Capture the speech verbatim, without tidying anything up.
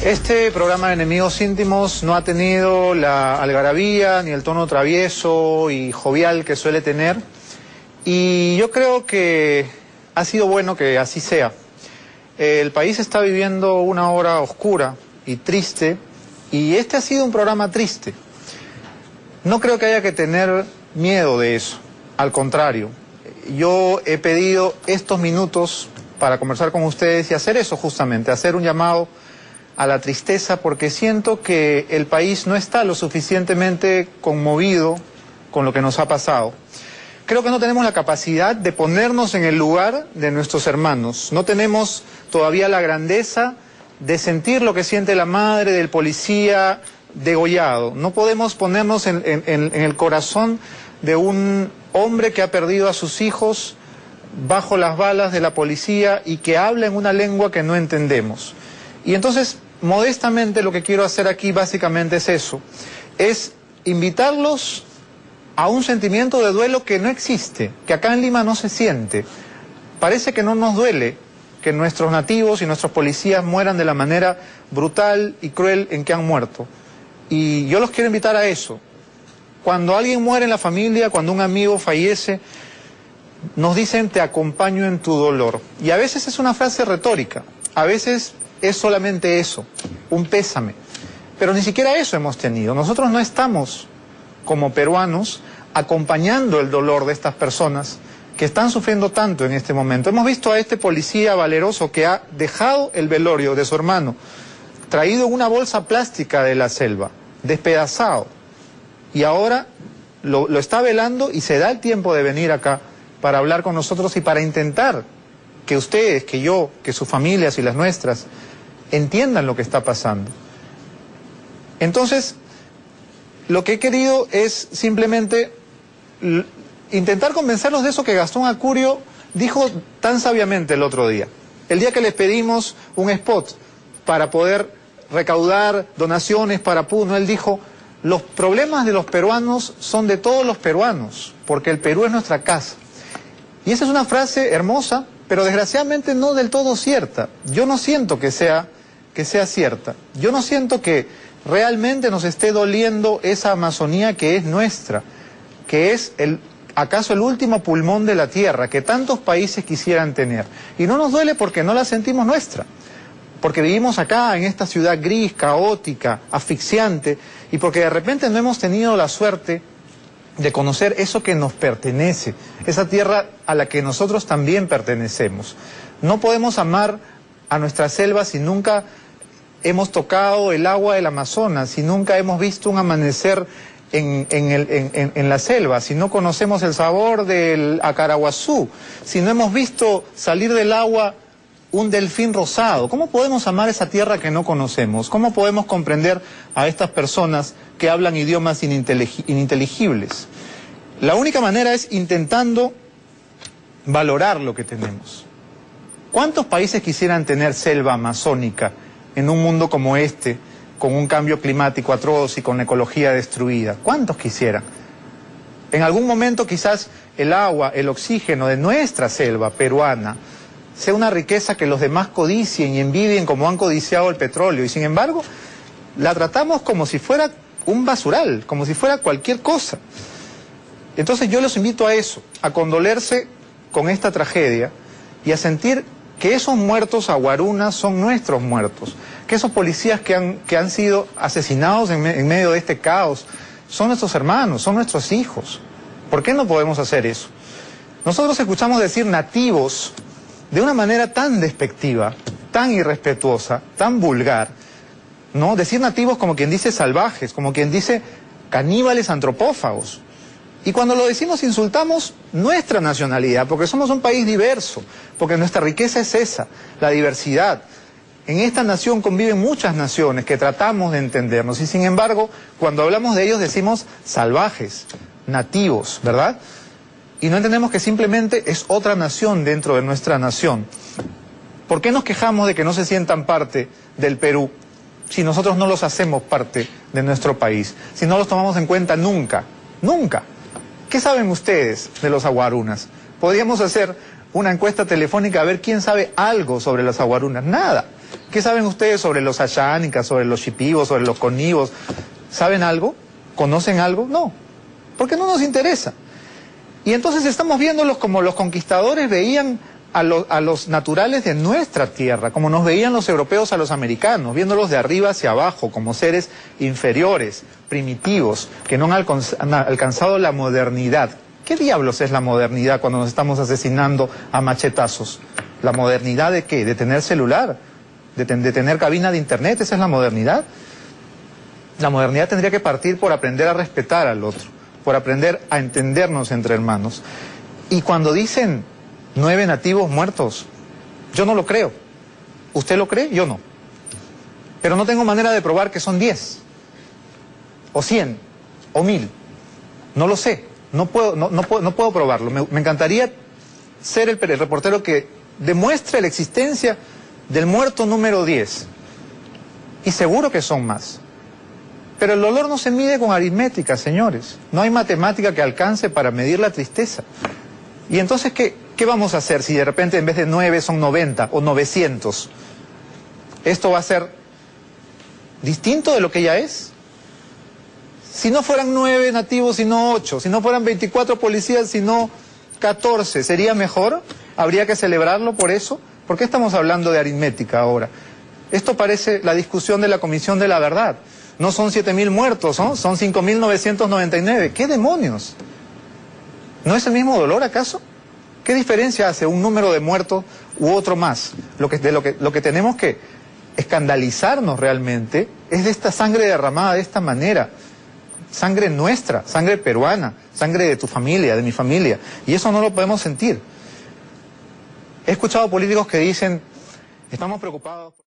Este programa de Enemigos Íntimos no ha tenido la algarabía ni el tono travieso y jovial que suele tener, y yo creo que ha sido bueno que así sea. El país está viviendo una hora oscura y triste, y este ha sido un programa triste. No creo que haya que tener miedo de eso, al contrario. Yo he pedido estos minutos para conversar con ustedes y hacer eso justamente, hacer un llamado a la tristeza, porque siento que el país no está lo suficientemente conmovido con lo que nos ha pasado. Creo que no tenemos la capacidad de ponernos en el lugar de nuestros hermanos. No tenemos todavía la grandeza de sentir lo que siente la madre del policía degollado. No podemos ponernos en, en, en el corazón de un hombre que ha perdido a sus hijos bajo las balas de la policía y que habla en una lengua que no entendemos. Y entonces, modestamente, lo que quiero hacer aquí básicamente es eso, es invitarlos a un sentimiento de duelo que no existe, que acá en Lima no se siente. Parece que no nos duele que nuestros nativos y nuestros policías mueran de la manera brutal y cruel en que han muerto. Y yo los quiero invitar a eso. Cuando alguien muere en la familia, cuando un amigo fallece, nos dicen: te acompaño en tu dolor. Y a veces es una frase retórica, a veces es solamente eso, un pésame. Pero ni siquiera eso hemos tenido. Nosotros no estamos, como peruanos, acompañando el dolor de estas personas que están sufriendo tanto en este momento. Hemos visto a este policía valeroso que ha dejado el velorio de su hermano, traído en una bolsa plástica de la selva, despedazado, y ahora lo, lo está velando y se da el tiempo de venir acá para hablar con nosotros y para intentar que ustedes, que yo, que sus familias y las nuestras entiendan lo que está pasando. Entonces, lo que he querido es simplemente intentar convencerlos de eso que Gastón Acurio dijo tan sabiamente el otro día. El día que les pedimos un spot para poder recaudar donaciones para Puno, él dijo: los problemas de los peruanos son de todos los peruanos, porque el Perú es nuestra casa. Y esa es una frase hermosa, pero desgraciadamente no del todo cierta. Yo no siento que sea, que sea cierta. Yo no siento que realmente nos esté doliendo esa Amazonía que es nuestra, que es el, acaso el último pulmón de la tierra, que tantos países quisieran tener. Y no nos duele porque no la sentimos nuestra, porque vivimos acá en esta ciudad gris, caótica, asfixiante, y porque de repente no hemos tenido la suerte de conocer eso que nos pertenece, esa tierra a la que nosotros también pertenecemos. No podemos amar a nuestra selva si nunca hemos tocado el agua del Amazonas, si nunca hemos visto un amanecer en, en, el, en, en, en la selva, si no conocemos el sabor del Acaraguazú, si no hemos visto salir del agua un delfín rosado. ¿Cómo podemos amar esa tierra que no conocemos? ¿Cómo podemos comprender a estas personas que hablan idiomas ininteligibles? La única manera es intentando valorar lo que tenemos. ¿Cuántos países quisieran tener selva amazónica en un mundo como este, con un cambio climático atroz y con ecología destruida? ¿Cuántos quisieran? En algún momento quizás el agua, el oxígeno de nuestra selva peruana sea una riqueza que los demás codicien y envidien como han codiciado el petróleo, y sin embargo la tratamos como si fuera un basural, como si fuera cualquier cosa. Entonces yo los invito a eso, a condolerse con esta tragedia y a sentir que esos muertos aguarunas son nuestros muertos, que esos policías que han, que han sido asesinados en, me, en medio de este caos son nuestros hermanos, son nuestros hijos. ¿Por qué no podemos hacer eso? Nosotros escuchamos decir nativos de una manera tan despectiva, tan irrespetuosa, tan vulgar, ¿no? Decir nativos como quien dice salvajes, como quien dice caníbales antropófagos. Y cuando lo decimos insultamos nuestra nacionalidad, porque somos un país diverso, porque nuestra riqueza es esa, la diversidad. En esta nación conviven muchas naciones que tratamos de entendernos, y sin embargo, cuando hablamos de ellos decimos salvajes, nativos, ¿verdad? Y no entendemos que simplemente es otra nación dentro de nuestra nación. ¿Por qué nos quejamos de que no se sientan parte del Perú si nosotros no los hacemos parte de nuestro país? Si no los tomamos en cuenta nunca, nunca. ¿Qué saben ustedes de los aguarunas? Podríamos hacer una encuesta telefónica a ver quién sabe algo sobre las aguarunas. Nada. ¿Qué saben ustedes sobre los ayánicas, sobre los shipibos, sobre los conibos? ¿Saben algo? ¿Conocen algo? No, porque no nos interesa. Y entonces estamos viéndolos como los conquistadores veían a, lo, a los naturales de nuestra tierra, como nos veían los europeos a los americanos, viéndolos de arriba hacia abajo, como seres inferiores, primitivos, que no han, alcanz, han alcanzado la modernidad. ¿Qué diablos es la modernidad cuando nos estamos asesinando a machetazos? ¿La modernidad de qué? ¿De tener celular? ¿De, ten, de tener cabina de internet? ¿Esa es la modernidad? La modernidad tendría que partir por aprender a respetar al otro, por aprender a entendernos entre hermanos. Y cuando dicen nueve nativos muertos, yo no lo creo. ¿Usted lo cree? Yo no. Pero no tengo manera de probar que son diez, o cien, o mil. No lo sé. No puedo, no, no puedo, no puedo probarlo. Me, me encantaría ser el, el reportero que demuestre la existencia del muerto número diez. Y seguro que son más. Pero el dolor no se mide con aritmética, señores. No hay matemática que alcance para medir la tristeza. Y entonces, ¿qué, qué vamos a hacer si de repente en vez de nueve son noventa o novecientos? ¿Esto va a ser distinto de lo que ya es? Si no fueran nueve nativos, sino ocho, si no fueran veinticuatro policías, sino catorce, ¿sería mejor? ¿Habría que celebrarlo por eso? ¿Por qué estamos hablando de aritmética ahora? Esto parece la discusión de la Comisión de la Verdad. No son siete mil muertos, ¿no? Son cinco mil novecientos noventa y nueve. ¿Qué demonios? ¿No es el mismo dolor acaso? ¿Qué diferencia hace un número de muertos u otro más? Lo que, de lo que, lo que tenemos que escandalizarnos realmente es de esta sangre derramada de esta manera. Sangre nuestra, sangre peruana, sangre de tu familia, de mi familia. Y eso no lo podemos sentir. He escuchado políticos que dicen, estamos preocupados...